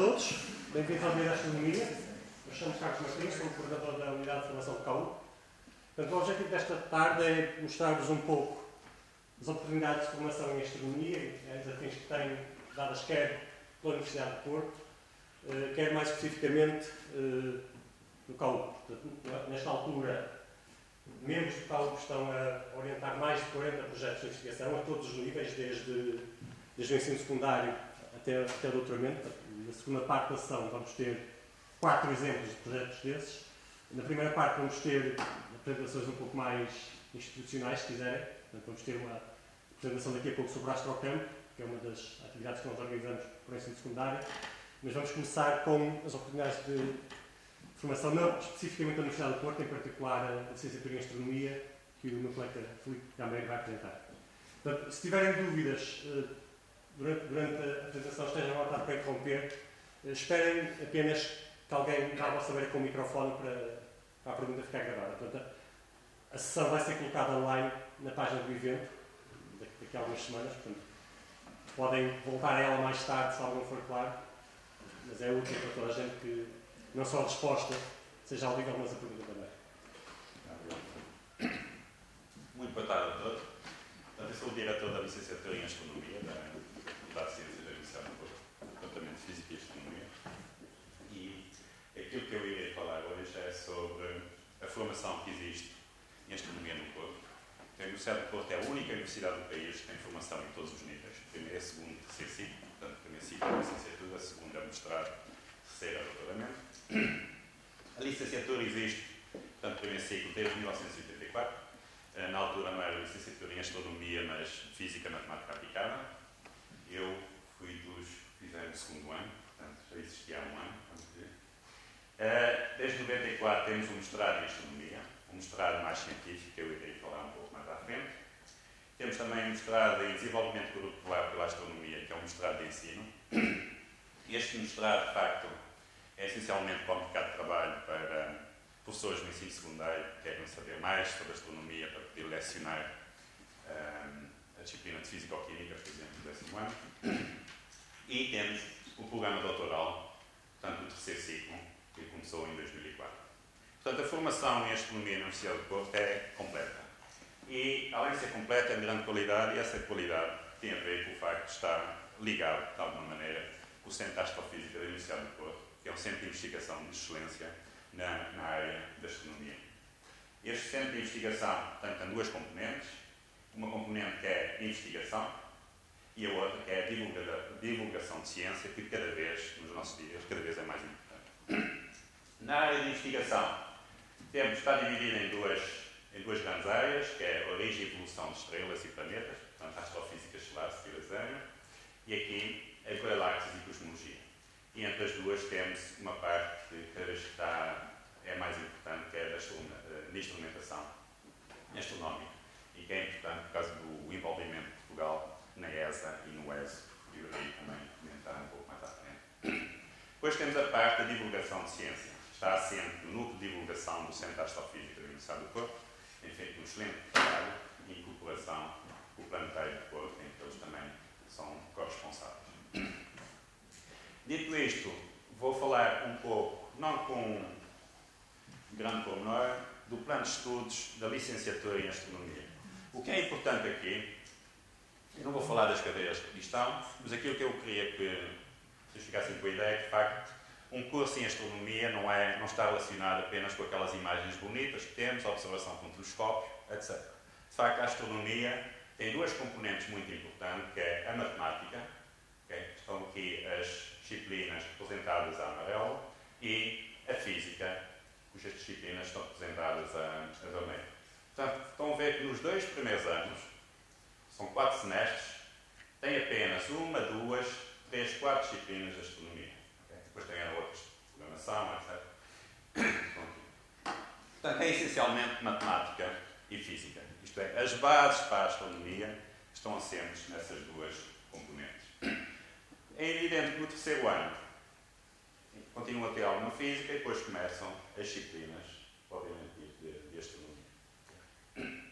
todos, bem-vindos à Unidade de Astronomia. Eu chamo-me Carlos Martins, sou o coordenador da Unidade de Formação de CAU. Portanto, o objetivo desta tarde é mostrar-vos um pouco as oportunidades de formação em astronomia e os desafios que têm dadas quer pela Universidade de Porto, quer mais especificamente no CAU. Portanto, nesta altura, membros do CAU estão a orientar mais de 40 projetos de investigação a todos os níveis, desde o ensino secundário até o doutoramento. Na segunda parte da sessão vamos ter 4 exemplos de projetos desses. Na primeira parte vamos ter apresentações um pouco mais institucionais, se quiserem. Portanto, vamos ter uma apresentação daqui a pouco sobre o Astrocamp, que é uma das atividades que nós organizamos para o ensino secundário. Mas vamos começar com as oportunidades de formação, não especificamente da Universidade de Porto, em particular a licenciatura em Astronomia, que o meu colega Filipe Gameiro vai apresentar. Portanto, se tiverem dúvidas durante a apresentação, estejam à vontade para interromper. Esperem apenas que alguém vá à vossa beira com o microfone para a pergunta ficar gravada. Portanto, a sessão vai ser colocada online na página do evento, daqui a algumas semanas. Portanto, podem voltar a ela mais tarde, se algo não for claro, mas é útil para toda a gente que não só a resposta seja audível, mas a pergunta também. Muito boa tarde a todos. Eu sou o diretor da licenciatura em Astronomia da Faculdade de Ciências da Universidade de Porto, Departamento de Física e Astronomia. E aquilo que eu irei falar hoje é sobre a formação que existe em Astronomia no Porto. A Universidade de Porto é a única universidade do país que tem formação em todos os níveis. Primeiro, segundo, terceiro ciclo. Portanto, primeiro ciclo é a licenciatura, segundo é mestrado, terceiro é doutoramento. A licenciatura existe, portanto, primeiro ciclo desde 1984. Na altura não era licenciatura em Astronomia, mas Física, Matemática aplicada. Eu fui dos que fizeram o segundo ano, portanto já existia há um ano, vamos dizer. Desde 94 temos um mestrado em Astronomia, um mestrado mais científico, que eu irei falar um pouco mais à frente. Temos também um mestrado em Desenvolvimento Curricular pela Astronomia, que é um mestrado de ensino. Este mestrado, de facto, é essencialmente para o mercado de trabalho, para professores no ensino secundário que querem saber mais sobre astronomia para poder lecionar a disciplina de Físico-Química, por exemplo, do 10º ano. E temos o programa doutoral, portanto, o terceiro ciclo, que começou em 2004. Portanto, a formação em Astronomia na Universidade de Porto é completa. E, além de ser completa, é de grande qualidade, e essa qualidade tem a ver com o facto de estar ligado, de alguma maneira, com o Centro de Astrofísica da Universidade de Porto, que é um centro de investigação de excelência na área da astronomia. Este centro de investigação, portanto, tem duas componentes. Uma componente que é investigação e a outra que é a divulgação de ciência, que cada vez, nos nossos dias, cada vez é mais importante. Na área de investigação, está dividida em duas grandes áreas, que é a origem e evolução de estrelas e planetas, portanto, a astrofísica estelar, se quiserem, e aqui a galáxias e cosmologia. E entre as duas temos uma parte que cada vez é mais importante, que é da instrumentação astronómica, e que é importante por causa do envolvimento de Portugal na ESA e no ESO, que eu irei também comentar um pouco mais à frente. Depois temos a parte da divulgação de ciência. Está assente no núcleo de divulgação do Centro de Astrofísica da Universidade do Porto, tem feito um excelente trabalho em cooperação com o Planetário de Porto, em que eles também são corresponsáveis. Dito isto, vou falar um pouco, não com grande pormenor, do plano de estudos da licenciatura em Astronomia. O que é importante aqui, eu não vou falar das cadeiras que aqui estão, mas aquilo que eu queria que vocês ficassem com a ideia é que, de facto, um curso em Astronomia não está relacionado apenas com aquelas imagens bonitas que temos, a observação com telescópio, etc. De facto, a Astronomia tem duas componentes muito importantes, que é a matemática, okay? Estão aqui as disciplinas representadas a amarelo, e a física, cujas disciplinas estão representadas a vermelho. Portanto, estão a ver que nos 2 primeiros anos, são 4 semestres, tem apenas 1, 2, 3, 4 disciplinas de astronomia. Okay? Depois tem outras de programação, etc. Portanto, é essencialmente matemática e física. Isto é, as bases para a astronomia estão assentes nessas duas componentes. É evidente que no terceiro ano continua a ter alguma física e depois começam as disciplinas, obviamente, de astronomia.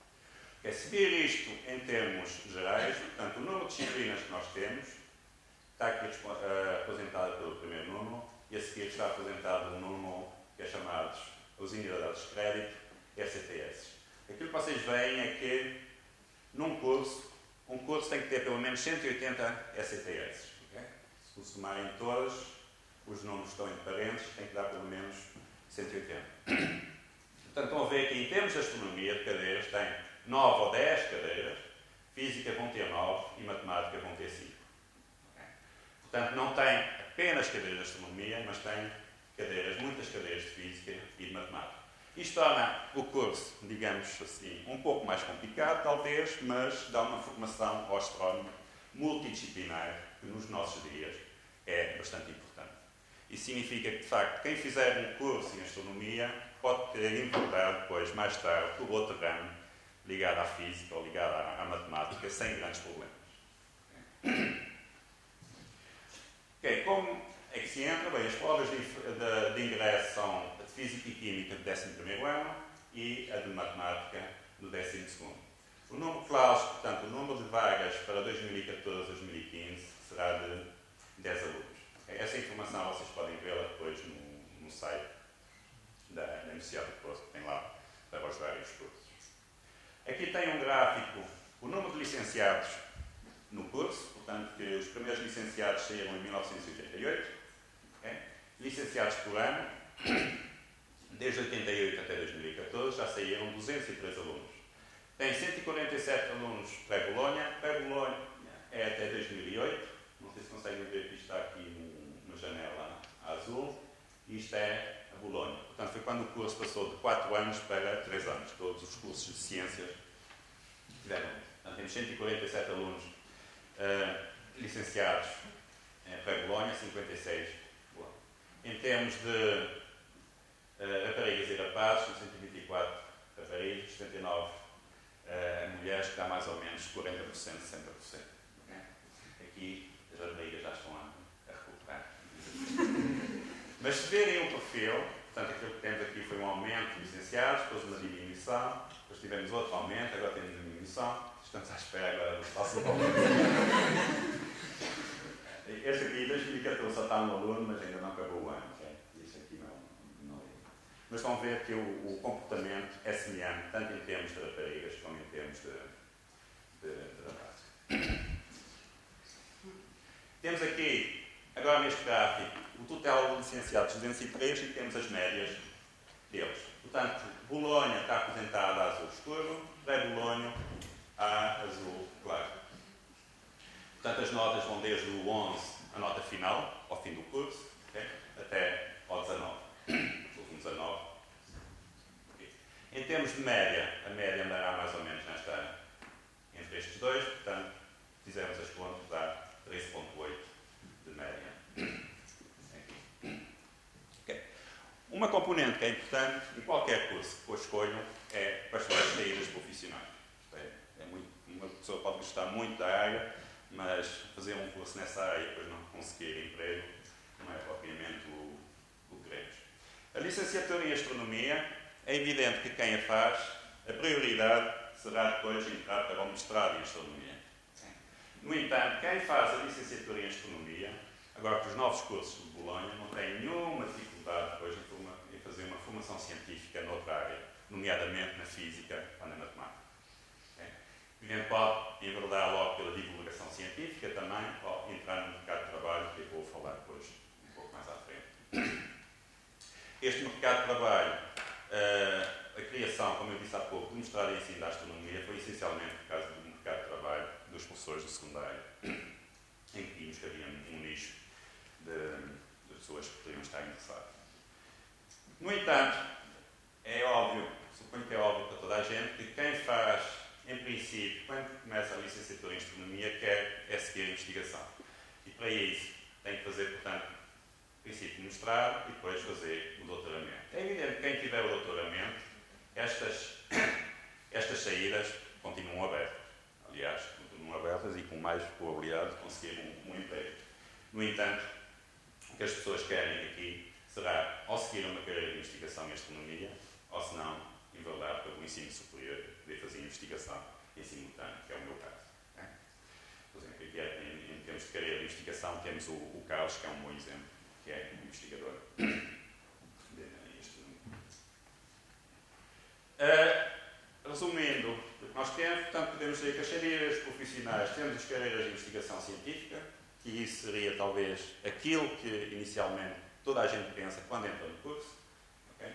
Se vir isto em termos gerais, portanto, o número de disciplinas que nós temos está aqui apresentada pelo primeiro número, e a seguir está apresentado um número que é chamado os Unidades de Crédito, ECTS. Aquilo que vocês veem é que, num curso, um curso tem que ter pelo menos 180 ECTS. Okay? Se somarem todas, os números estão entre parênteses, tem que dar pelo menos 180. Portanto, estão a ver que em termos de astronomia de cadeiras, tem 9 ou 10 cadeiras, física vão ter 9 e matemática vão ter 5. Okay? Portanto, não tem apenas cadeiras de astronomia, mas tem muitas cadeiras de física e de matemática. Isto torna o curso, digamos assim, um pouco mais complicado, talvez, mas dá uma formação ao astrónomo multidisciplinar, que nos nossos dias é bastante importante. Isso significa que, de facto, quem fizer um curso em astronomia pode ter encontrado depois, mais tarde, por outro ramo ligado à física ou ligado à matemática, sem grandes problemas. Ok, como é que se entra? Bem, as provas de ingresso são a de Física e Química do 11º ano e a de Matemática do 12º. O número clauso, portanto, o número de vagas para 2014-2015 será de 10 alunos. Okay? Essa informação vocês podem vê-la depois no site da Universidade do Porto, que tem lá para os vários cursos. Aqui tem um gráfico, o número de licenciados no curso, portanto, que os primeiros licenciados saíram em 1988, okay? Licenciados por ano, desde 88 até 2014, já saíram 203 alunos. Tem 147 alunos pré-Bolonha, pré-Bolonha é até 2008, não sei se conseguem ver que isto está aqui numa janela azul, e isto é a Bolonha. Portanto, foi quando o curso passou de 4 anos para 3 anos, todos os cursos de ciências tiveram. Portanto, temos 147 alunos licenciados em pré-Bolonha, 56 Bolonha. Em termos de raparigas e rapazes, são 124 raparigas, 79 mulheres, que dá mais ou menos 40%, 60%. Okay? Aqui as raparigas já estão a recuperar. Mas se verem o perfil, portanto, aquilo que temos aqui foi um aumento de licenciados, depois uma diminuição, depois tivemos outro aumento, agora temos uma diminuição, estamos à espera agora do próximo aumento. Este aqui, 2014, só está um aluno, mas ainda não acabou o ano. Okay? Isto aqui não é. Mas vão ver que o comportamento é semelhante, tanto em termos de raparigas como em termos de rapazes. Temos aqui, agora neste gráfico, o total de licenciados 203 e temos as médias deles. Portanto, Bolonha está apresentada a azul escuro, pré-Bolonha a azul claro. Portanto, as notas vão desde o 11, a nota final, ao fim do curso, okay? Até ao 19. O último 19. Okay. Em termos de média, a média andará mais ou menos entre estes dois, portanto, fizemos as contas, dá 13,8 de média. Okay. Uma componente que é importante em qualquer curso que for escolham é para as suas saídas profissionais. Uma pessoa pode gostar muito da área, mas fazer um curso nessa área e depois não conseguir emprego não é propriamente o que queremos. A licenciatura em Astronomia, é evidente que quem a faz, a prioridade será depois entrar para o mestrado em Astronomia. No entanto, quem faz a licenciatura em Astronomia, agora com os novos cursos de Bolonha, não tem nenhuma dificuldade depois em fazer uma formação científica noutra área, nomeadamente na física ou na matemática. Alguém pode enverdar logo pela divulgação científica também, ou entrar no mercado de trabalho, que eu vou falar depois um pouco mais à frente. Este mercado de trabalho, a criação, como eu disse há pouco, do mestrado em ensino da astronomia foi essencialmente por causa do mercado de trabalho dos professores do secundário, em que vimos que havia um nicho de pessoas que poderiam estar interessadas. No entanto, é óbvio, suponho que é óbvio para toda a gente, que quem faz, em princípio, quando começa a licenciatura em Astronomia, quer seguir a investigação. E para isso tem que fazer, portanto, em princípio, mestrado e depois fazer o doutoramento. É evidente que quem tiver o doutoramento, estas saídas continuam abertas. Aliás, continuam abertas e com mais probabilidade de conseguir um emprego. No entanto, o que as pessoas querem aqui será ou seguir uma carreira de investigação em Astronomia, ou se não, enverdar para o ensino superior, poder fazer investigação em simultâneo, que é o meu caso. Por exemplo, aqui em termos termos de carreira de investigação, temos o Carlos, que é um bom exemplo, que é um investigador. Resumindo o que nós temos, portanto, podemos dizer que as carreiras profissionais, temos as carreiras de investigação científica, que isso seria talvez aquilo que inicialmente toda a gente pensa quando entra no curso, okay?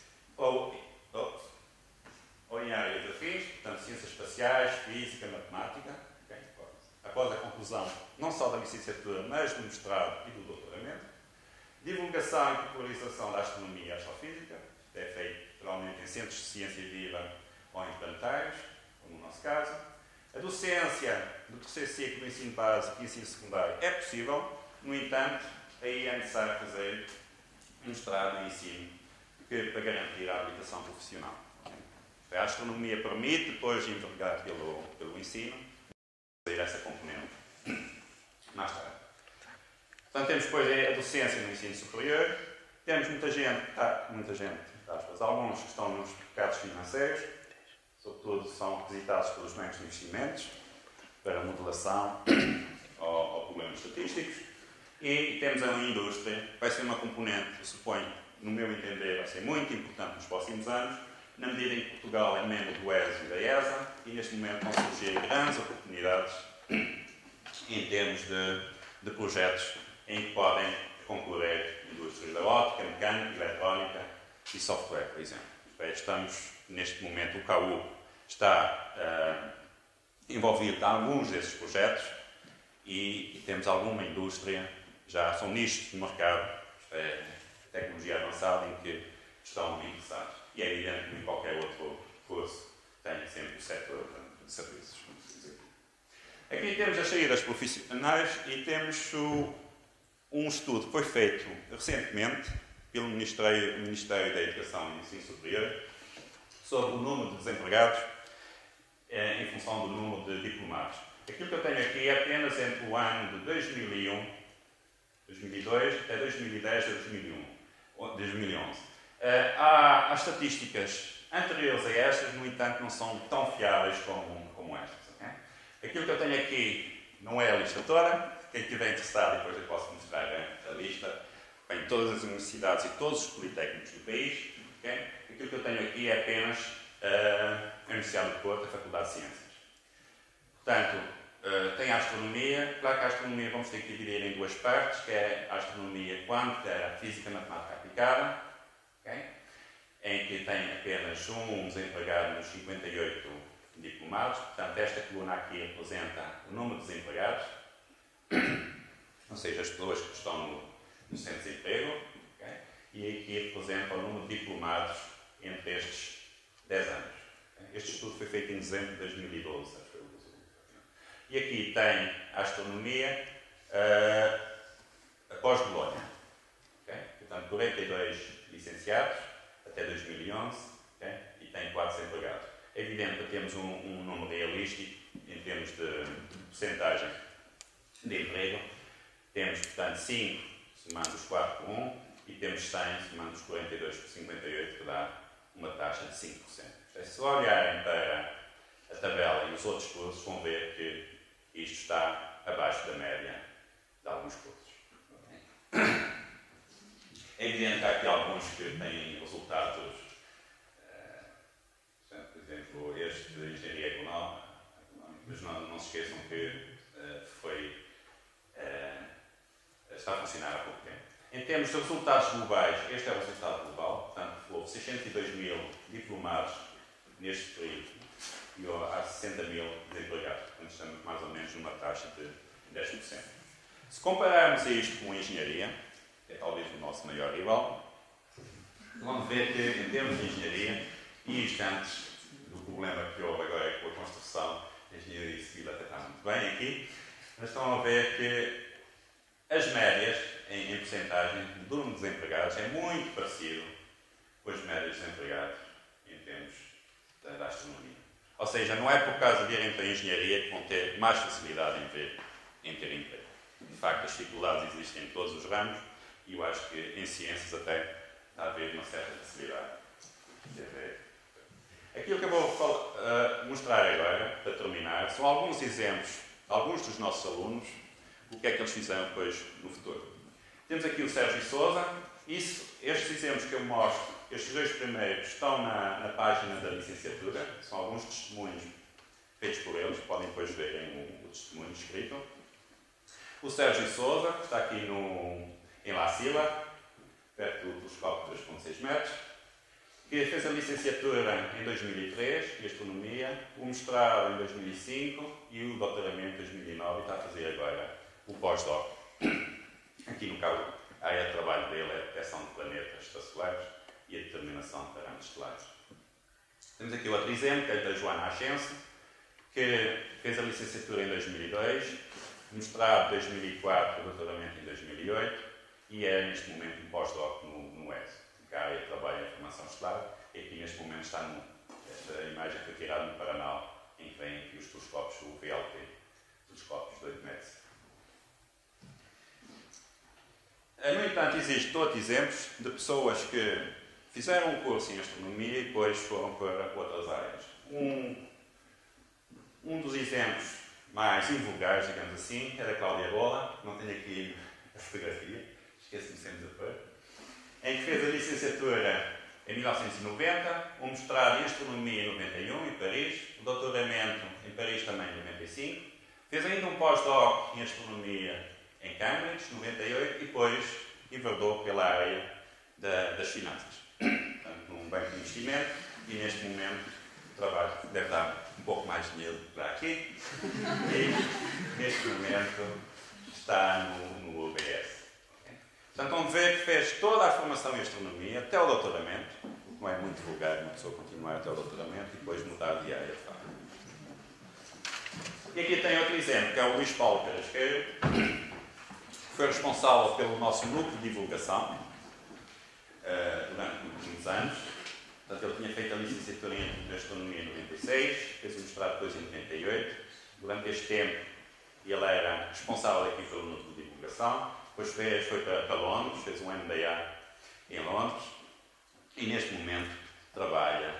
ou em áreas afins, portanto, ciências espaciais, física, matemática, okay? Após a conclusão não só da licenciatura, mas do mestrado e do doutoramento. Divulgação e popularização da astronomia e astrofísica, é feito geralmente em centros de ciência viva ou em planetários, como no nosso caso. A docência do terceiro ciclo do ensino básico e ensino secundário é possível, no entanto, aí é necessário fazer um mestrado em ensino para garantir a habilitação profissional. A astronomia permite depois envergar pelo ensino, fazer essa componente mais tarde. Portanto, temos depois a docência no ensino superior, temos muita gente, aspas, alguns que estão nos mercados financeiros, sobretudo são requisitados pelos bancos de investimentos, para modelação ou problemas estatísticos, e temos a indústria, que vai ser uma componente, eu suponho, no meu entender, vai ser muito importante nos próximos anos, na medida em que Portugal é membro do ESO e da ESA, e neste momento vão surgir grandes oportunidades em termos de projetos em que podem concorrer indústrias da óptica, mecânica, eletrónica e software, por exemplo. Estamos, neste momento, o KU está envolvido em alguns desses projetos e temos alguma indústria, já são nichos de mercado, tecnologia avançada, em que estão interessados. E é evidente que em qualquer outro curso tem sempre o setor de serviços. Aqui temos as saídas profissionais e temos um estudo que foi feito recentemente pelo Ministério da Educação e Ensino Superior sobre o número de desempregados em função do número de diplomados. Aquilo que eu tenho aqui é apenas entre o ano de 2002 até 2010 a 2011. Há estatísticas anteriores a estas, no entanto, não são tão fiáveis como estas. Okay? Aquilo que eu tenho aqui não é a lista toda. Quem estiver interessado, depois eu posso mostrar a lista. Bem, todas as universidades e todos os politécnicos do país. Okay? Aquilo que eu tenho aqui é apenas a Universidade do Porto, a Faculdade de Ciências. Portanto, tem a astronomia. Claro que a astronomia vamos ter que dividir em duas partes, que é a astronomia quântica, a física matemática aplicada, okay? Em que tem apenas um desempregado nos 58 diplomados. Portanto, esta coluna aqui representa o número de desempregados, ou seja, as pessoas que estão no centro de desemprego, okay? E aqui representa o número de diplomados entre estes 10 anos. Okay? Este estudo foi feito em dezembro de 2012. Acho que foi o resultado. E aqui tem a astronomia após Bolonha. Okay? Portanto, 42 licenciados até 2011, okay? E tem 4 desempregados. É evidente que temos um número realístico em termos de porcentagem de emprego. Temos, portanto, 5 somando os 4 por 1 e temos 100 somando os 42 por 58, que dá uma taxa de 5%. Se olharem para a tabela e os outros cursos, vão ver que isto está abaixo da média de alguns cursos. É evidente que há aqui alguns que têm resultados, por exemplo, este de engenharia económica, mas não se esqueçam que está a funcionar há pouco tempo. Em termos de resultados globais, este é o resultado global, portanto, houve 602 mil diplomados neste período e há 60 mil desempregados, portanto, estamos mais ou menos numa taxa de 10%. Se compararmos isto com a engenharia, que é talvez o nosso maior rival, vamos ver que, em termos de engenharia, e isto antes do problema que houve agora com a construção, a engenharia civil até está muito bem aqui, mas estão a ver que as médias, em porcentagem, do número de desempregados é muito parecido com as médias de desempregados em termos da astronomia. Ou seja, não é por causa de irem para a engenharia que vão ter mais facilidade em ter emprego. De facto, as dificuldades existem em todos os ramos e eu acho que em ciências até está a haver uma certa facilidade de haver. Aquilo que eu vou mostrar agora, para terminar, são alguns exemplos, alguns dos nossos alunos, o que é que eles fizeram depois no futuro. Temos aqui o Sérgio Sousa. Estes exemplos que eu mostro, estes dois primeiros, estão na página da licenciatura. São alguns testemunhos feitos por eles, podem depois verem o testemunho escrito. O Sérgio Sousa, que está aqui em La Sila, perto do telescópio de 3,6 metros, que fez a licenciatura em 2003, em Astronomia, o mestrado em 2005 e o doutoramento em 2009, e está a fazer agora o pós-doc. Aqui, no caso, a área de trabalho dele é a detecção de planetas extrasolares e a determinação de parâmetros estelares. Temos aqui outro exemplo, que é da Joana Ascenso, que fez a licenciatura em 2002, mestrado em 2004, doutoramento em 2008, e é neste momento um pós-doc no ESO, que é a área de trabalho em informação estelar, e aqui neste momento está esta imagem foi tirada no Paranal, em que vêm aqui os telescópios, o VLT, telescópios de 8 metros. No entanto, existem outros exemplos de pessoas que fizeram um curso em astronomia e depois foram para outras áreas. Um dos exemplos mais invulgares, digamos assim, é da Cláudia Bola, não tenho aqui a fotografia, esqueço-me sempre de pôr, em que fez a licenciatura em 1990, um mestrado em astronomia em 91, em Paris, o doutoramento em Paris também em 95, fez ainda um pós-doc em astronomia em Cambridge, 98, e depois enverdou pela área das finanças. Portanto, num banco de investimento, e neste momento o trabalho deve dar um pouco mais de dinheiro para aqui, e neste momento está no UBS. Portanto, vamos ver que fez toda a formação em astronomia, até o doutoramento, o que não é muito vulgar uma pessoa continuar até o doutoramento e depois mudar de área de fato. E aqui tem outro exemplo, que é o Luís Paulo Carrasqueiro, que foi responsável pelo nosso núcleo de divulgação durante muitos anos. Portanto, ele tinha feito a licenciatura em astronomia em 96, fez o mestrado depois em 98. Durante este tempo, ele era responsável aqui pelo núcleo de divulgação. Depois foi para Londres, fez um MBA em Londres e neste momento trabalha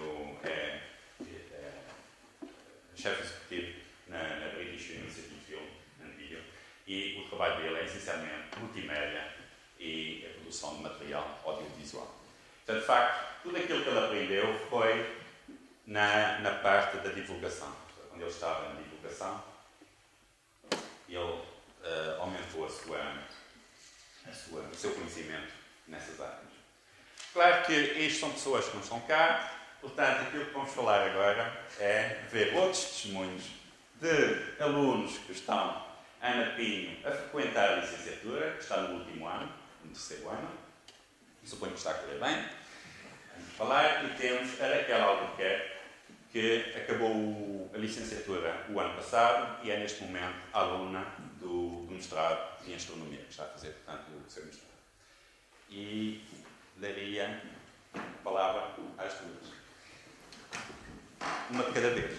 chefe executivo na British University Film and Video, e o trabalho dele é essencialmente multimédia e a produção de material audiovisual. Portanto, de facto, tudo aquilo que ele aprendeu foi na parte da divulgação. Quando ele estava na divulgação, ele aumentou o seu conhecimento nessas áreas. Claro que isto são pessoas que não estão cá, portanto, aquilo que vamos falar agora é ver outros testemunhos de alunos que estão, Ana Pinho, a frequentar a licenciatura, que está no último ano, no terceiro ano, suponho que está a correr bem. Vamos falar, e temos a Raquel Albuquerque, que acabou a licenciatura o ano passado e é neste momento aluna do mestrado em astronomia, que está a fazer, portanto, o seu mestrado. E daria a palavra às duas. Uma de cada vez.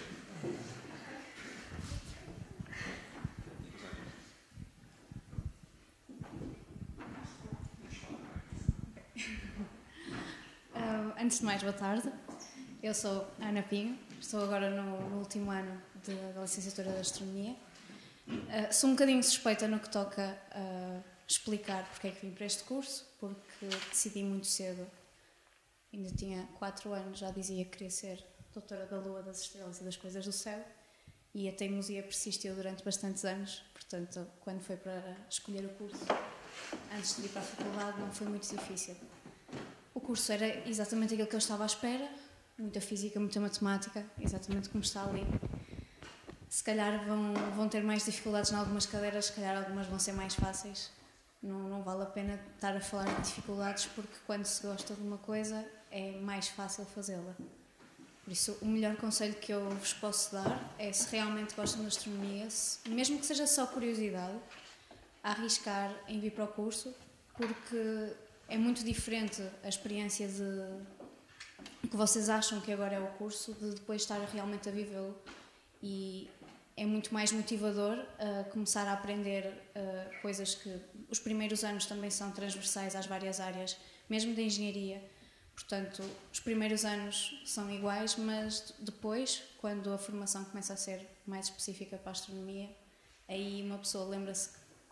Antes de mais, boa tarde. Eu sou a Ana Pinho, estou agora no último ano da licenciatura de Astronomia. Sou um bocadinho suspeita no que toca a explicar porque é que vim para este curso, porque decidi muito cedo, ainda tinha 4 anos, já dizia que queria ser doutora da Lua, das estrelas e das coisas do céu, e a teimosia persistiu durante bastantes anos, portanto, quando foi para escolher o curso, antes de ir para a faculdade, não foi muito difícil. O curso era exatamente aquilo que eu estava à espera, muita física, muita matemática, exatamente como está ali. Se calhar vão ter mais dificuldades em algumas cadeiras, se calhar algumas vão ser mais fáceis. Não vale a pena estar a falar de dificuldades, porque quando se gosta de uma coisa é mais fácil fazê-la. Por isso, o melhor conselho que eu vos posso dar é, se realmente gostam de astronomia, mesmo que seja só curiosidade, a arriscar em vir para o curso, porque é muito diferente a experiência que vocês acham que agora é o curso, de depois estar realmente a vivê-lo. E é muito mais motivador começar a aprender coisas que os primeiros anos também são transversais às várias áreas, mesmo da engenharia. Portanto, os primeiros anos são iguais, mas depois, quando a formação começa a ser mais específica para a astronomia, aí uma pessoa lembra-se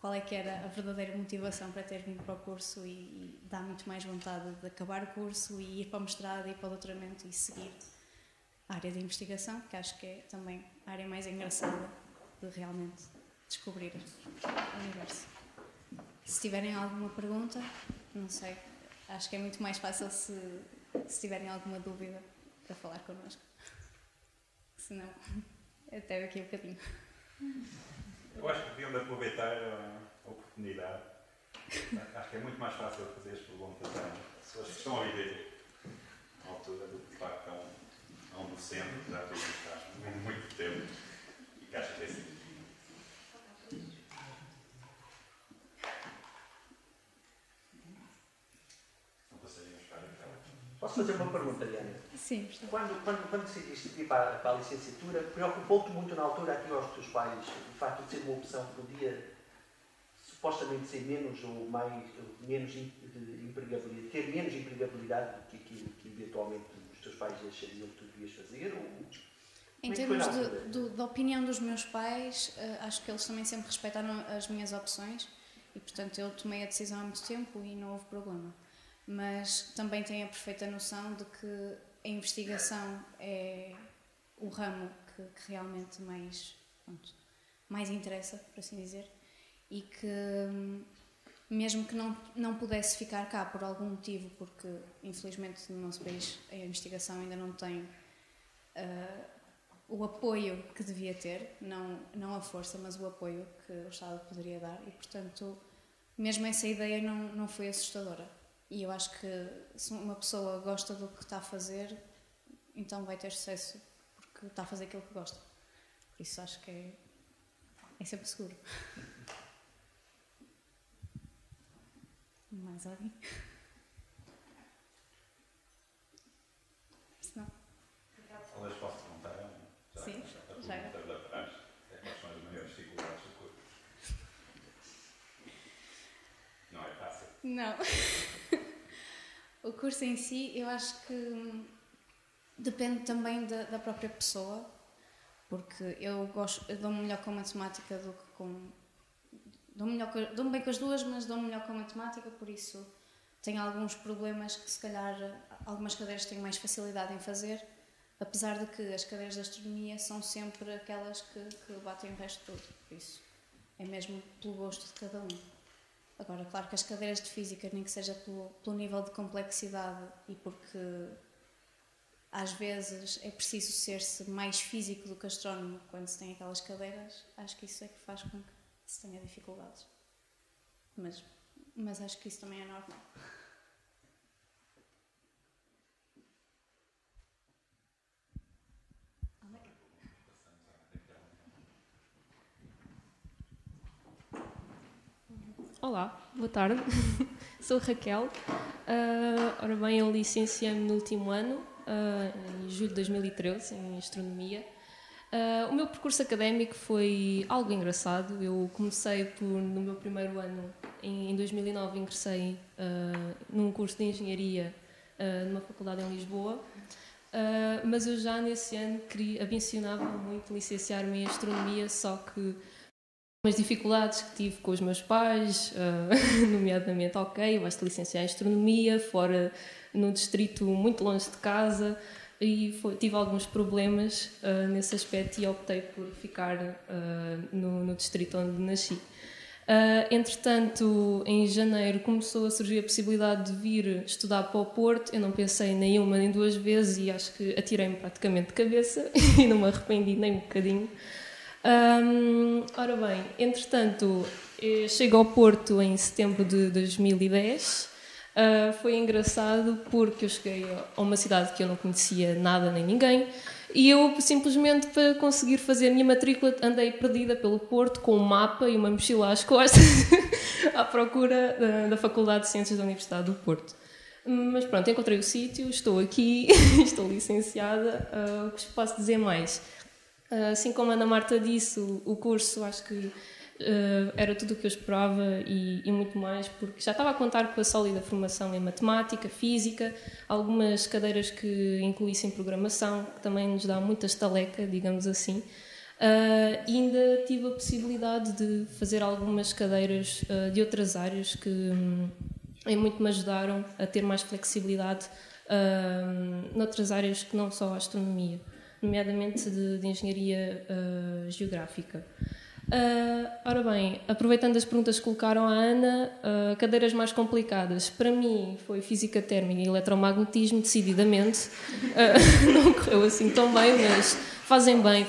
qual é que era a verdadeira motivação para ter vindo para o curso e dá muito mais vontade de acabar o curso e ir para o mestrado, ir para o doutoramento e seguir a área de investigação, que acho que é também a área mais engraçada de realmente descobrir o universo. Se tiverem alguma pergunta, não sei, acho que é muito mais fácil se tiverem alguma dúvida para falar connosco. Se não, até daqui a bocadinho. Eu acho que deviam de aproveitar a oportunidade. Acho que é muito mais fácil fazer as perguntas às pessoas que estão a viver à altura do que, de facto, a um docente que já tem há muito tempo e que acha que é assim. Não passaríamos para aquela. Posso fazer uma pergunta, Diana? Sim. Quando decidiste ir para a licenciatura, preocupou-te muito na altura aqui aos teus pais o facto de ser uma opção que podia supostamente ser menos ou mais, menos empregabilidade, ter menos empregabilidade do que aquilo que eventualmente os teus pais achariam que tu devias fazer? Em termos da opinião dos meus pais, acho que eles também sempre respeitaram as minhas opções e, portanto, eu tomei a decisão há muito tempo e não houve problema. Mas também tenho a perfeita noção de que a investigação é o ramo que realmente mais interessa, por assim dizer, e que mesmo que não pudesse ficar cá por algum motivo, porque infelizmente no nosso país a investigação ainda não tem o apoio que devia ter, não a força, mas o apoio que o Estado poderia dar, e portanto mesmo essa ideia não foi assustadora. E eu acho que se uma pessoa gosta do que está a fazer, então vai ter sucesso, porque está a fazer aquilo que gosta. Por isso acho que é sempre seguro. Mais alguém? Se não. Talvez possa perguntar. Sim, já é. Quais são as maiores dificuldades do curso? Não é fácil. Não. O curso em si, eu acho que depende também da própria pessoa, porque eu dou-me melhor com matemática do que com... Dou-me bem com as duas, mas dou-me melhor com a matemática, por isso tenho alguns problemas que se calhar algumas cadeiras têm mais facilidade em fazer, apesar de que as cadeiras de astronomia são sempre aquelas que batem o resto todo, por isso é mesmo pelo gosto de cada um. Agora, claro que as cadeiras de física, nem que seja pelo nível de complexidade e porque às vezes é preciso ser-se mais físico do que astrónomo quando se tem aquelas cadeiras, acho que isso é que faz com que se tenha dificuldades. Mas acho que isso também é normal. Olá, boa tarde. Sou Raquel. Ora bem, eu licenciei-me no último ano, em julho de 2013, em Astronomia. O meu percurso académico foi algo engraçado. Eu comecei no meu primeiro ano, em 2009, ingressei num curso de Engenharia numa faculdade em Lisboa. Mas eu já nesse ano ambicionava muito licenciar-me em Astronomia, só que as dificuldades que tive com os meus pais, nomeadamente, vais-te licenciar em Astronomia, fora no distrito muito longe de casa, e tive alguns problemas nesse aspecto e optei por ficar no distrito onde nasci. Entretanto, em janeiro começou a surgir a possibilidade de vir estudar para o Porto. Eu não pensei nem uma nem duas vezes e acho que atirei-me praticamente de cabeça e não me arrependi nem um bocadinho. Ora bem, entretanto, eu chego ao Porto em setembro de 2010. Foi engraçado porque eu cheguei a uma cidade que eu não conhecia nada nem ninguém e eu simplesmente, para conseguir fazer a minha matrícula, andei perdida pelo Porto com um mapa e uma mochila às costas à procura da Faculdade de Ciências da Universidade do Porto. Mas pronto, encontrei o sítio, estou aqui, estou licenciada. O que posso dizer mais? Assim como a Ana Marta disse, o curso acho que era tudo o que eu esperava e muito mais, porque já estava a contar com a sólida formação em matemática, física, algumas cadeiras que incluíssem programação, que também nos dá muita estaleca, digamos assim. Ainda tive a possibilidade de fazer algumas cadeiras de outras áreas que em muito me ajudaram a ter mais flexibilidade noutras áreas que não só a astronomia, nomeadamente de engenharia geográfica. Ora bem, aproveitando as perguntas que colocaram à Ana, cadeiras mais complicadas, para mim foi física térmica e eletromagnetismo, decididamente. Não correu assim tão bem, mas fazem bem,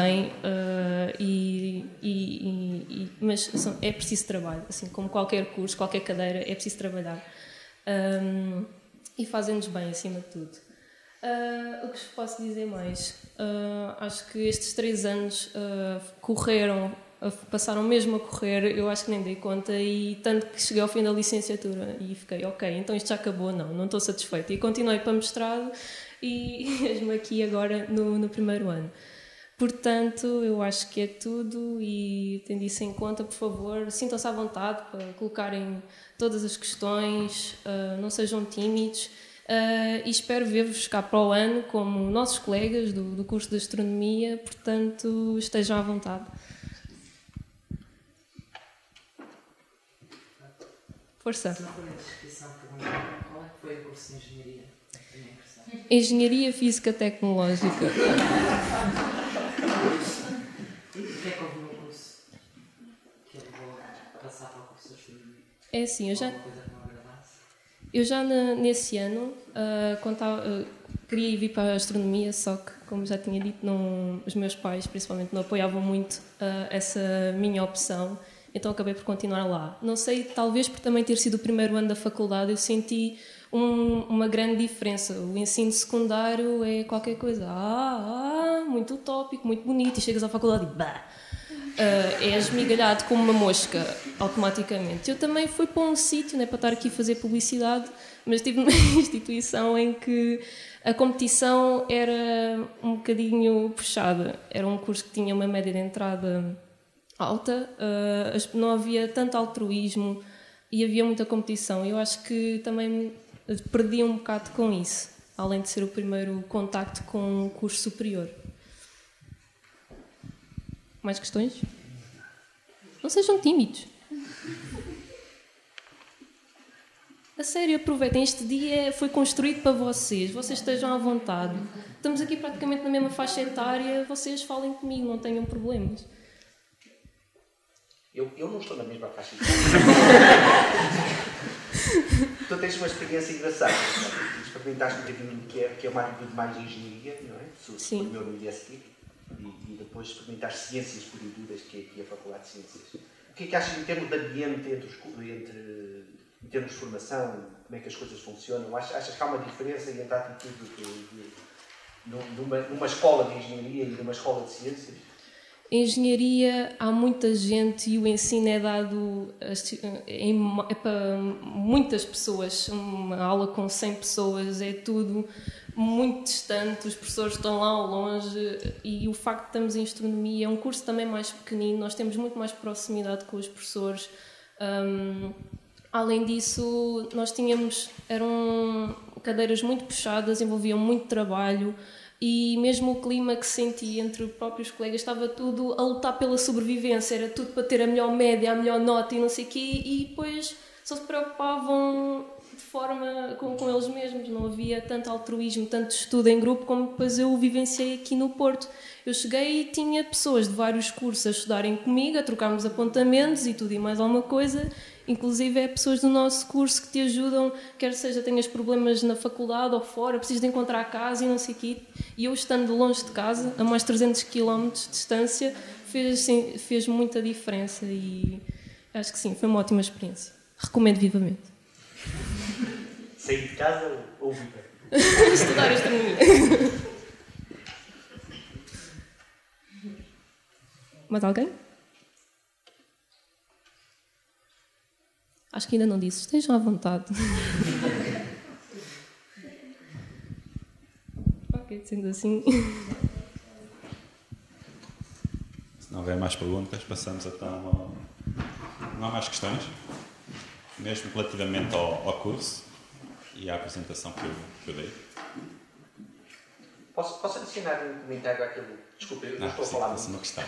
mas é preciso trabalho, assim como qualquer curso, qualquer cadeira, é preciso trabalhar. E fazem-nos bem, acima de tudo. O que vos posso dizer mais? Acho que estes 3 anos passaram mesmo a correr, eu acho que nem dei conta, e tanto que cheguei ao fim da licenciatura e fiquei, ok, então isto já acabou, não estou satisfeita. E continuei para mestrado e mesmo aqui agora no primeiro ano. Portanto, eu acho que é tudo e tendo isso em conta, por favor, sintam-se à vontade para colocarem todas as questões, não sejam tímidos. E espero ver-vos cá para o ano como nossos colegas do curso de Astronomia, portanto estejam à vontade. Força. Só foi a descrição, perguntar qual é que foi o curso de Engenharia? Engenharia Física Tecnológica. E o que é que houve no curso que eu vou passar para o curso de Astronomia? É assim, Eu já nesse ano, quando queria vir para a astronomia, só que, como já tinha dito, os meus pais, principalmente, não apoiavam muito essa minha opção, então acabei por continuar lá. Não sei, talvez por também ter sido o primeiro ano da faculdade, eu senti uma grande diferença. O ensino secundário é qualquer coisa, muito utópico, muito bonito, e chegas à faculdade e bah! É esmigalhado como uma mosca automaticamente. Eu também fui para um sítio, não é para estar aqui a fazer publicidade, mas estive numa instituição em que a competição era um bocadinho puxada. Era um curso que tinha uma média de entrada alta, não havia tanto altruísmo e havia muita competição. Eu acho que também perdi um bocado com isso, além de ser o primeiro contacto com um curso superior. Mais questões? Não sejam tímidos. A sério, aproveitem. Este dia foi construído para vocês. Vocês estejam à vontade. Estamos aqui praticamente na mesma faixa etária. Vocês falem comigo, não tenham problemas. Eu não estou na mesma faixa etária. Tu tens uma experiência engraçada. Experimentaste um bocadinho do que é mais de engenharia, não é? Sim. O primeiro no IST. E depois experimentar ciências pura e duras, que é aqui a Faculdade de Ciências. O que é que achas em termos de ambiente, em termos de formação, como é que as coisas funcionam? Achas que há uma diferença entre a atitude numa escola de engenharia e numa escola de ciências? Em engenharia há muita gente e o ensino é dado para muitas pessoas. Uma aula com 100 pessoas é tudo muito distante, os professores estão lá ao longe e o facto de estarmos em astronomia é um curso também mais pequenino, nós temos muito mais proximidade com os professores. Além disso, eram cadeiras muito puxadas, envolviam muito trabalho e mesmo o clima que senti entre os próprios colegas estava tudo a lutar pela sobrevivência, era tudo para ter a melhor média, a melhor nota e não sei o quê, e depois só se preocupavam de forma com eles mesmos, não havia tanto altruísmo, tanto estudo em grupo como depois eu vivenciei aqui no Porto. Eu cheguei e tinha pessoas de vários cursos a estudarem comigo, a trocarmos apontamentos e tudo e mais alguma coisa, inclusive pessoas do nosso curso que te ajudam, quer seja tenhas problemas na faculdade ou fora, precisas de encontrar casa e não sei o quê, e eu estando longe de casa, a mais 300 km de distância, fez muita diferença e acho que sim, foi uma ótima experiência. Recomendo vivamente. Sair de casa ou viver? Estudar astronomia. Mais alguém? Acho que ainda não disse. Estejam à vontade. Ok, sendo assim. Se não houver mais perguntas, passamos então não há mais questões, mesmo relativamente ao curso e à apresentação que eu dei. Posso adicionar um comentário àquilo. Desculpa, eu não estou a sim, falar faço uma questão.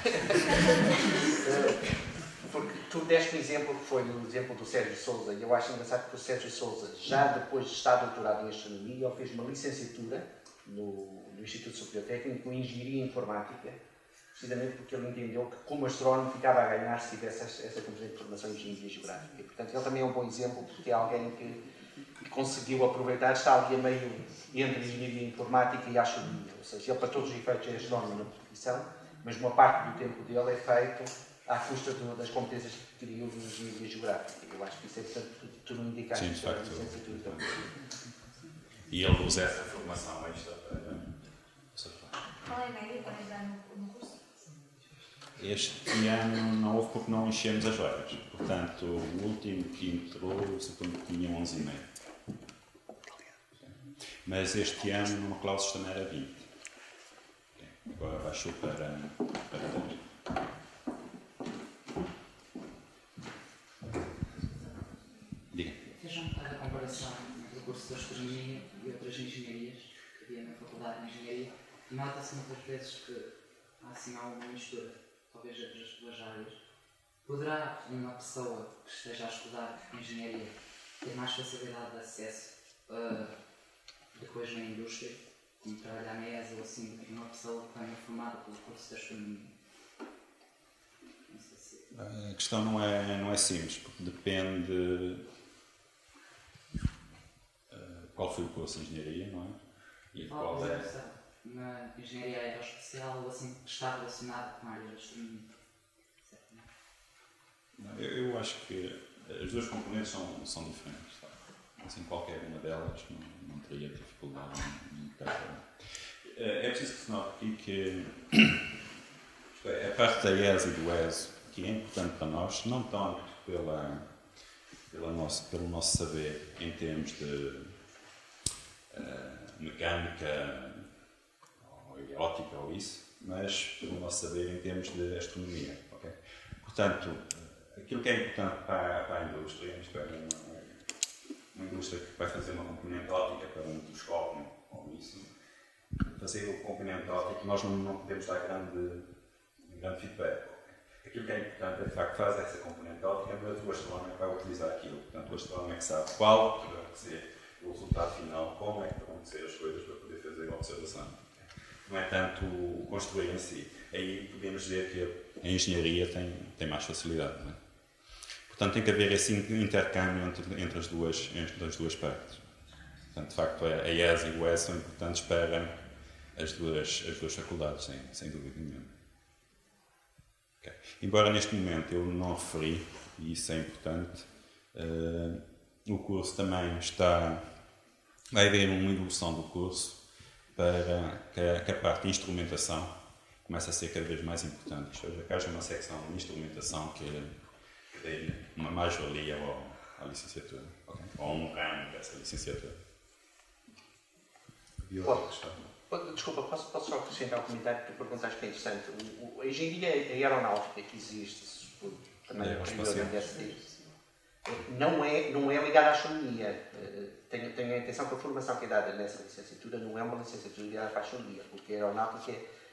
Porque tu deste um exemplo que foi o exemplo do Sérgio Sousa, e eu acho engraçado que o Sérgio Sousa, já depois de estar doutorado em Astronomia, ele fez uma licenciatura no Instituto Superior Técnico em Engenharia Informática, precisamente porque ele entendeu que, como astrónomo, ficava a ganhar se tivesse essa componente de formação em Engenharia Geográfica. E, portanto, ele também é um bom exemplo, porque é alguém que conseguiu aproveitar, está ali a meio entre a Engenharia Informática e a Astronomia. Ou seja, ele, para todos os efeitos, é astrónomo na profissão, mas uma parte do tempo dele é feito à custa das competências que adquiriu de Engenharia Geográfica. Eu acho que isso é, portanto, tu não indicaste. Sim, de facto. Licenciatura também. E ele usa essa formação extra para... Qual é a média para entrar no curso? Este ano não houve porque não enchemos as vagas. Portanto, o último que entrou, suponho que tinha 11,5. Mas este ano, numa cláusula também era 20. Agora baixou para 10. Diga. Veja um bocado a comparação entre o curso de Astronomia e outras engenharias que havia na Faculdade de Engenharia. E nota-se muitas vezes que há assim alguma mistura, talvez entre as duas áreas. Poderá uma pessoa que esteja a estudar Engenharia ter mais facilidade de acesso depois na indústria, como trabalhar na ESA ou assim, do que uma pessoa que venha formada pelo curso de Astronomia? Não sei se... A questão não é simples, porque depende qual foi o curso de engenharia, não é? E qual é. Na engenharia aeroespacial ou assim que está relacionado com a área de astronomia. Eu acho que as duas componentes são diferentes. Tá? Assim, qualquer uma delas não teria dificuldade em encaixar. É preciso que se note aqui que a parte da ESA e do ESO, que é importante para nós, não tanto pelo nosso saber em termos de mecânica, ótica ou isso, mas pelo nosso saber em termos de astronomia. Okay? Portanto, aquilo que é importante para a indústria, isto é, uma indústria que vai fazer uma componente óptica para um telescópio ou isso, fazer o componente óptico, nós não podemos dar grande feedback. Okay? Aquilo que é importante é, de facto, fazer essa componente óptica, mas o astrónomo vai utilizar aquilo. Portanto, o astrónomo é que sabe qual terá que ser o resultado final, como é que vão ser as coisas para poder fazer a observação. Não é tanto o construir em si. Aí podemos dizer que a engenharia tem mais facilidade. Não é? Portanto, tem que haver esse intercâmbio entre as duas partes. Portanto, de facto, a ESA e o ESA são importantes para as duas faculdades, sem dúvida nenhuma. Okay. Embora neste momento eu não referi, e isso é importante, o curso também vai haver uma evolução do curso para que a parte de instrumentação comece a ser cada vez mais importante. Ou seja, que haja uma secção de instrumentação que dê uma mais-valia à licenciatura, okay? Ou um ramo dessa licenciatura. Desculpa, posso só acrescentar um comentário que tu perguntaste que é interessante. A engenharia aeronáutica que existe, também não é ligada à astronomia. Tenho a intenção que a formação que é dada nessa licenciatura não é uma licenciatura ligada à astronomia, porque a aeronáutica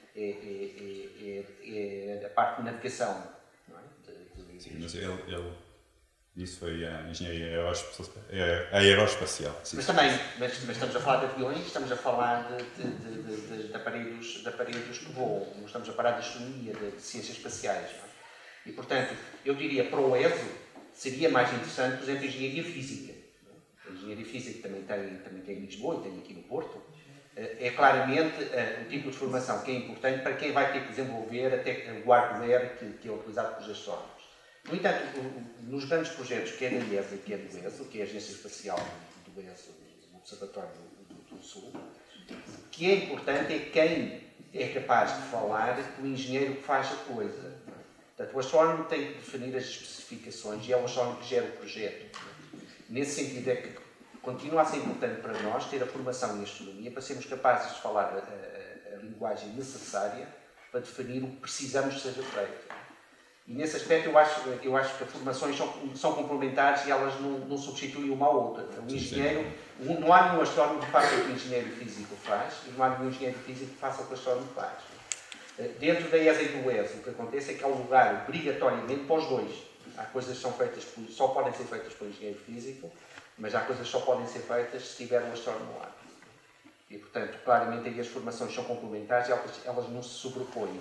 é a parte de navegação. Não é? Sim, mas isso foi a engenharia aeroespacial. Mas estamos a falar de aviões, estamos a falar de aparelhos que voam, não estamos a falar de astronomia, de ciências espaciais. Não é? E, portanto, eu diria para o ESO seria mais interessante, por exemplo, a engenharia física. A engenharia física também tem em Lisboa e tem aqui no Porto. É claramente o tipo de formação que é importante para quem vai ter que desenvolver até o hardware que é utilizado pelos astrónomos. No entanto, nos grandes projetos, quer da ESA, quer do ESO, que é a Agência Espacial do ESO, do Observatório do Sul, o que é importante é quem é capaz de falar com o engenheiro que faz a coisa. Portanto, o astrónomo tem que definir as especificações e é o astrónomo que gera o projeto. Nesse sentido é que continua a ser importante para nós ter a formação em astronomia para sermos capazes de falar a linguagem necessária para definir o que precisamos que seja feito. E nesse aspecto eu acho que as formações são complementares e elas não substituem uma à outra. Um engenheiro, não há nenhum astrónomo que faça o que o engenheiro físico faz e não há nenhum engenheiro físico que faça o que o astrónomo faz. Dentro da ESA e do ESA, o que acontece é que há um lugar obrigatoriamente para os dois. Há coisas que só podem ser feitas pelo engenheiro físico, mas há coisas que só podem ser feitas se tiver um astrónomo lá. E, portanto, claramente aí as formações são complementares e elas não se sobrepõem.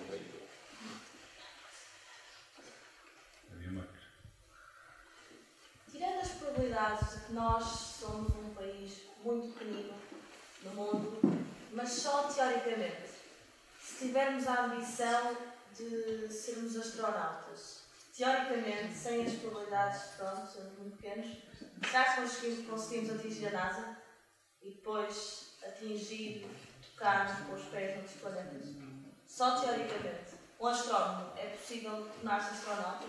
Tirando as probabilidades de que nós somos um país muito pequenino no mundo, mas só teoricamente, se tivermos a ambição de sermos astronautas, teoricamente, sem as probabilidades, pronto, sermos muito pequenos, será que conseguimos atingir a NASA e depois atingir, tocar com os pés noutros planetas? Só teoricamente. Um astrónomo, é possível tornar-se astronauta?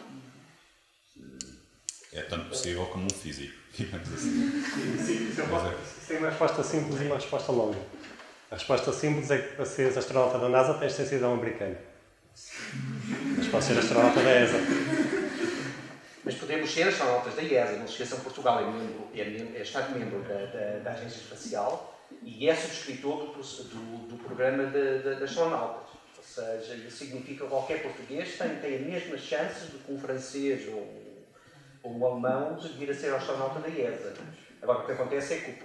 É tanto possível como um físico, digamos assim. Isso tem uma resposta simples e uma resposta longa. A resposta simples é que para seres astronauta da NASA tens de ter cidadão americano. Mas podes ser astronauta da ESA. Mas podemos ser astronautas da ESA. Não se esqueçam que Portugal é Estado-membro da Agência Espacial e é subscritor do programa de astronautas. Ou seja, isso significa que qualquer português tem as mesmas chances do que um francês ou um alemão de vir a ser astronauta da ESA. Agora, o que acontece é que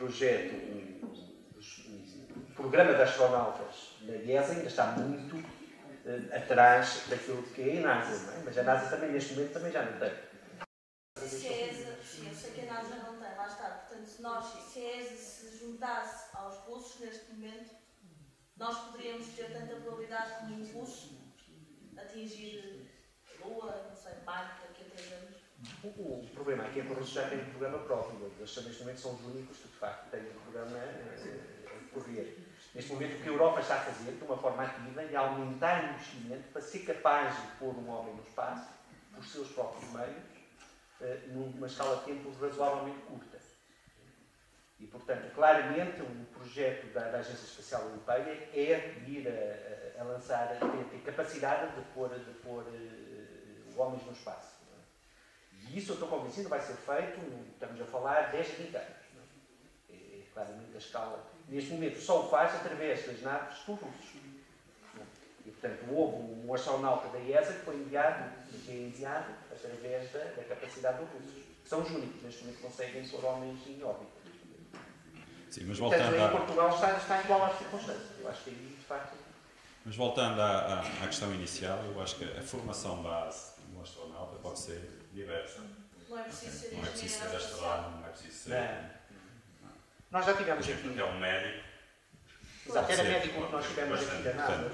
o programa de astronautas da ESA ainda está muito atrás daquilo que é a NASA, não é? Mas a NASA também, neste momento, também já não tem. Se a ESA, eu sei que a NASA não tem, lá está. Portanto, se a ESA se juntasse aos russos neste momento, nós poderíamos ter tanta probabilidade como um russo atingir a Lua, não sei, Marte, daqui a 3 anos. O problema aqui é que os russos já têm um programa próprio. Eles neste momento são os únicos que, de facto, têm um programa a correr. Neste momento, o que a Europa está a fazer, de uma forma ativa, é aumentar o investimento para ser capaz de pôr um homem no espaço, por seus próprios meios, numa escala de tempo razoavelmente curta. E, portanto, claramente, um projeto da Agência Espacial Europeia é vir a lançar, ter capacidade de pôr homens no espaço. E isso eu estou convencido vai ser feito, estamos a falar, 10, 20 anos. É claramente a escala. Neste momento só o faz através das naves dos russos. E, portanto, houve um astronauta da ESA que foi enviado, através da capacidade dos russos. Que são os únicos, neste momento, que conseguem pôr homens em órbita. Sim, mas voltando portanto, em Portugal está igual às circunstâncias. Eu acho que aí, de facto... Mas voltando à questão inicial, eu acho que a formação base de um astronauta pode ser diversa. Não é preciso ser Não é preciso ser engenheiro astronauta, não é preciso ser... Não. Nós já tivemos Por exemplo, aqui... é um médico. Exato, era médico que nós tivemos aqui da NASA.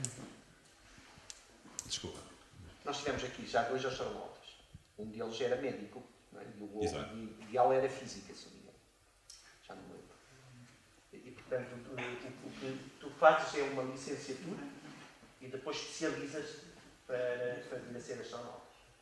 Desculpa. Nós tivemos aqui já 2 astronautas. Um deles era médico, não é? E o Exato. ideal era física, se não me engano. Já não lembro. E, portanto, o que tu fazes é uma licenciatura e depois especializas para vir a ser astronauta.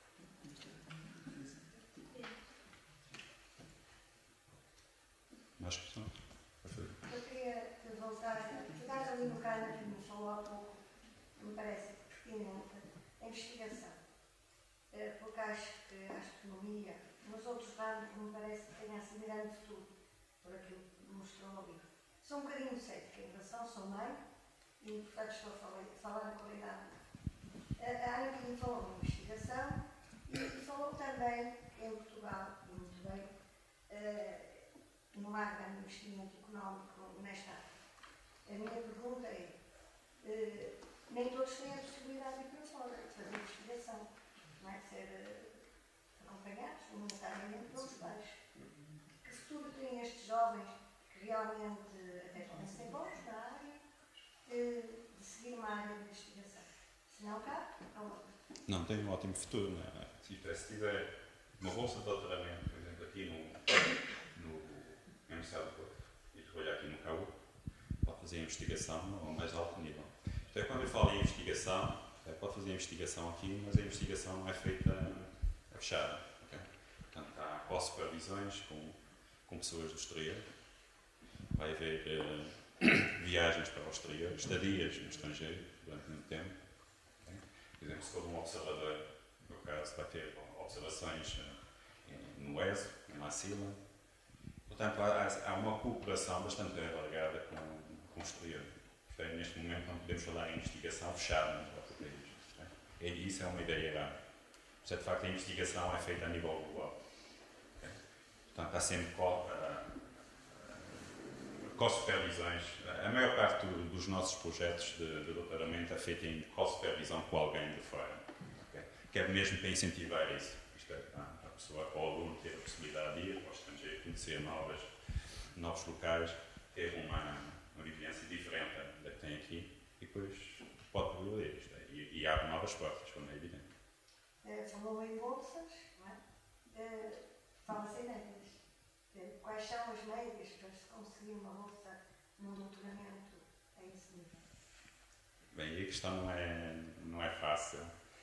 Mais questão? Eu queria voltar, pegar ali no caso que me falou há pouco, que me parece pertinente, a investigação. Porque acho que a astronomia, nos outros ramos, me parece que tenha assim grande futuro, por aquilo que mostrou ali. Sou um bocadinho cética em relação, sou mãe, e portanto estou a falar na qualidade. A Ana Pinho falou de investigação e falou também em Portugal, e muito bem, não há grande investimento económico nesta área. A minha pergunta é, nem todos têm a possibilidade de ir para fora, de fazer investigação, não é? De ser acompanhados voluntariamente pelos pais. Que futuro têm estes jovens que realmente até podem ser bons na área, de seguir uma área de investigação? Se não cá, aonde? Não, tem um ótimo futuro, não é? Se tiver uma bolsa de doutoramento, por exemplo, aqui no Universidade do Porto, e trabalhar aqui no CAU, pode fazer investigação ao mais alto nível. Então, quando eu falo em investigação, pode fazer investigação aqui, mas a investigação não é feita a fechada. Okay? Portanto, há pós-supervisões com pessoas do exterior, vai haver viagens para o exterior, estadias no estrangeiro durante muito tempo. Okay? Por exemplo, se for um observador no caso vai ter observações no ESO, em Massila. Portanto, há uma cooperação bastante alargada com o exterior. Portanto, neste momento não podemos falar em investigação fechada nos nossos países. Isso é uma ideia errada. De facto, a investigação é feita a nível global. Portanto, há sempre co-supervisões. A maior parte dos nossos projetos de doutoramento é feita em co-supervisão com alguém de fora. Que é mesmo para incentivar isso. Isto é, a pessoa, o aluno, ter a possibilidade de ir ao estrangeiro, conhecer novos locais, ter uma vivência diferente da que tem aqui e depois pode progredir. E abre novas portas, como é evidente. Falou em bolsas, não é? Fala-se em médias. Quais são as médias para se conseguir uma bolsa num doutoramento a esse nível? Bem, a questão não é fácil.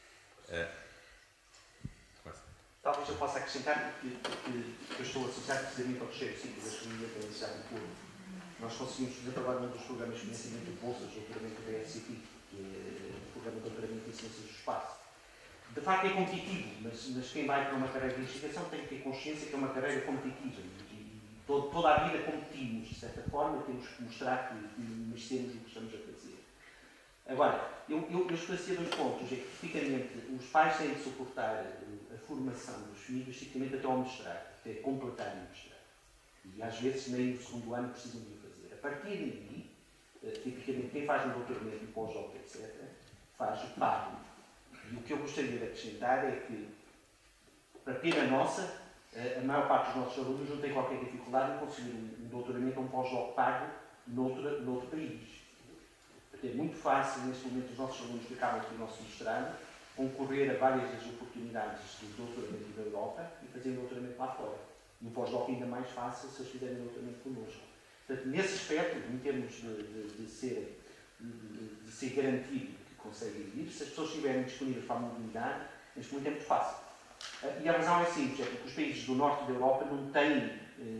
Talvez eu possa acrescentar que eu estou associado precisamente ao terceiro ciclo da Astronomia da Universidade de Porto. Nós conseguimos fazer trabalho num dos programas de financiamento de bolsas de doutoramento da FCP, que é o programa de doutoramento em Ciências do Espaço. De facto é competitivo, mas quem vai para uma carreira de investigação tem que ter consciência que é uma carreira competitiva. E toda a vida competimos, de certa forma, temos que mostrar que merecemos o que estamos a fazer. Agora, eu esclarecia dois pontos. É que, tipicamente, os pais têm de suportar a formação dos filhos, tipicamente até ao mestrado, até completar o mestrado. E às vezes nem no segundo ano precisam de o fazer. A partir daí, tipicamente, quem faz um doutoramento, um pós-doc, etc., faz o pago. E o que eu gostaria de acrescentar é que, para pena nossa, a maior parte dos nossos alunos não tem qualquer dificuldade em conseguir um doutoramento ou um pós-doc pago noutro país. É muito fácil, neste momento, os nossos alunos que acabam aqui o nosso mestrado concorrer a várias das oportunidades de doutoramento da Europa e fazer doutoramento lá fora. E o pós-doc ainda mais fácil se eles fizerem doutoramento connosco. Portanto, nesse aspecto, em termos de ser garantido que conseguem ir, se as pessoas estiverem disponíveis para a mobilidade, neste momento é muito fácil. E a razão é simples, é porque os países do norte da Europa não têm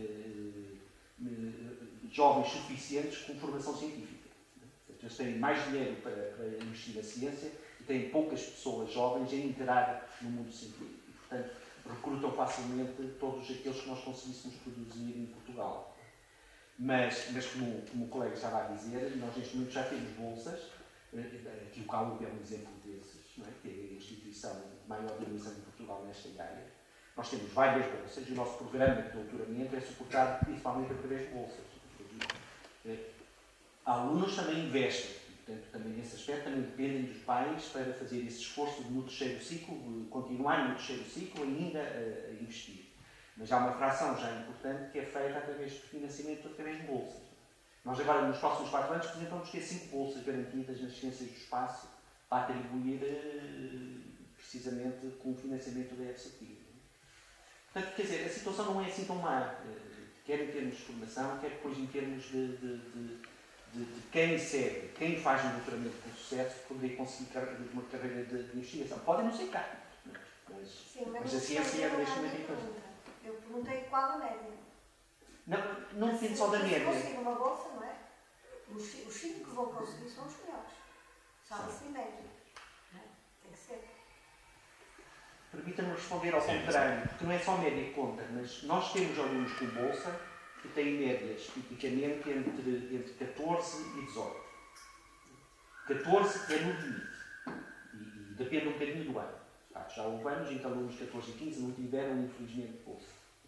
jovens suficientes com formação científica. Eles têm mais dinheiro para investir na ciência e têm poucas pessoas jovens a entrar no mundo científico. E, portanto, recrutam facilmente todos aqueles que nós conseguíssemos produzir em Portugal. Mas como o colega estava a dizer, nós neste momento já temos bolsas. Aqui o CAUB é um exemplo desses, não é? Que é a instituição de maior dimensão em Portugal nesta área. Nós temos várias bolsas e o nosso programa de doutoramento é suportado principalmente através de bolsas. Alunos também investem, portanto, também nesse aspecto também dependem dos pais para fazer esse esforço de, no terceiro ciclo, de continuar no terceiro ciclo ainda a investir. Mas há uma fração já importante que é feita através de financiamento, através de bolsas. Nós agora, nos próximos 4 anos, por exemplo, vamos ter 5 bolsas garantidas nas ciências do espaço para atribuir precisamente com o financiamento da FCT. Portanto, quer dizer, a situação não é assim tão má, quer em termos de formação, quer depois em termos de quem segue, quem faz um doutoramento com sucesso, poder conseguir uma carreira de investigação. Podem não ser cá, mas a ciência é neste momento diferente. Eu perguntei qual a média. Não depende só da média. Se conseguir uma bolsa, não é? Os 5 que vão conseguir são os melhores. Sabe-se em média. Tem que ser. Permita-me responder ao contrário, porque não é só a média que conta, mas nós temos alunos com bolsa que têm médias, tipicamente, entre 14 e 18. 14 é no limite. E depende um bocadinho do ano. Já houve anos em que alunos de 14 e 15 não tiveram, infelizmente, bolsa.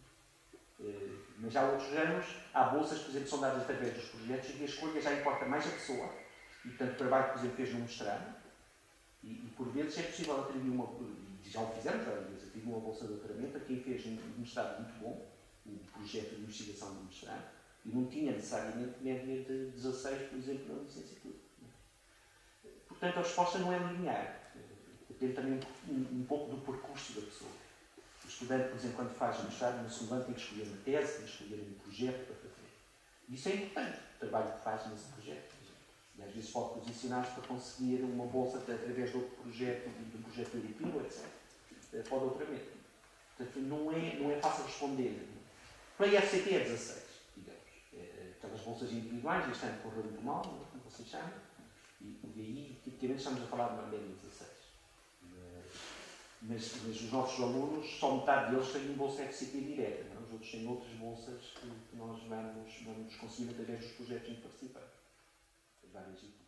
Mas já há outros anos, há bolsas, por exemplo, que são dadas através dos projetos e a escolha já importa mais a pessoa. E, portanto, o trabalho que, por exemplo, fez no mestrado. E por vezes, é possível atribuir uma... E já o fizemos várias vezes, atribuir uma bolsa de doutoramento a quem fez um mestrado muito bom, um projeto de investigação de mestrado, e não tinha necessariamente média de 16, por exemplo, na licenciatura. Portanto, a resposta não é linear. Depende também um pouco do percurso da pessoa. O estudante, por exemplo, quando faz mestrado, no segundo ano tem que escolher uma tese, tem que escolher um projeto para fazer. Isso é importante, o trabalho que faz nesse projeto. E às vezes pode posicionar-se para conseguir uma bolsa através de outro projeto, de um projeto europeu, etc. Para o doutoramento. Portanto, não é fácil responder. Para a IFCT é 16, digamos. Aquelas bolsas individuais, este ano correu muito mal, como vocês sabem. E aí, tipicamente, estamos a falar de uma média de 16. Mas os nossos alunos, só metade deles têm bolsa FCP direta, não? Os outros têm outras bolsas que nós vamos conseguir através dos projetos em que participamos. Várias equipes.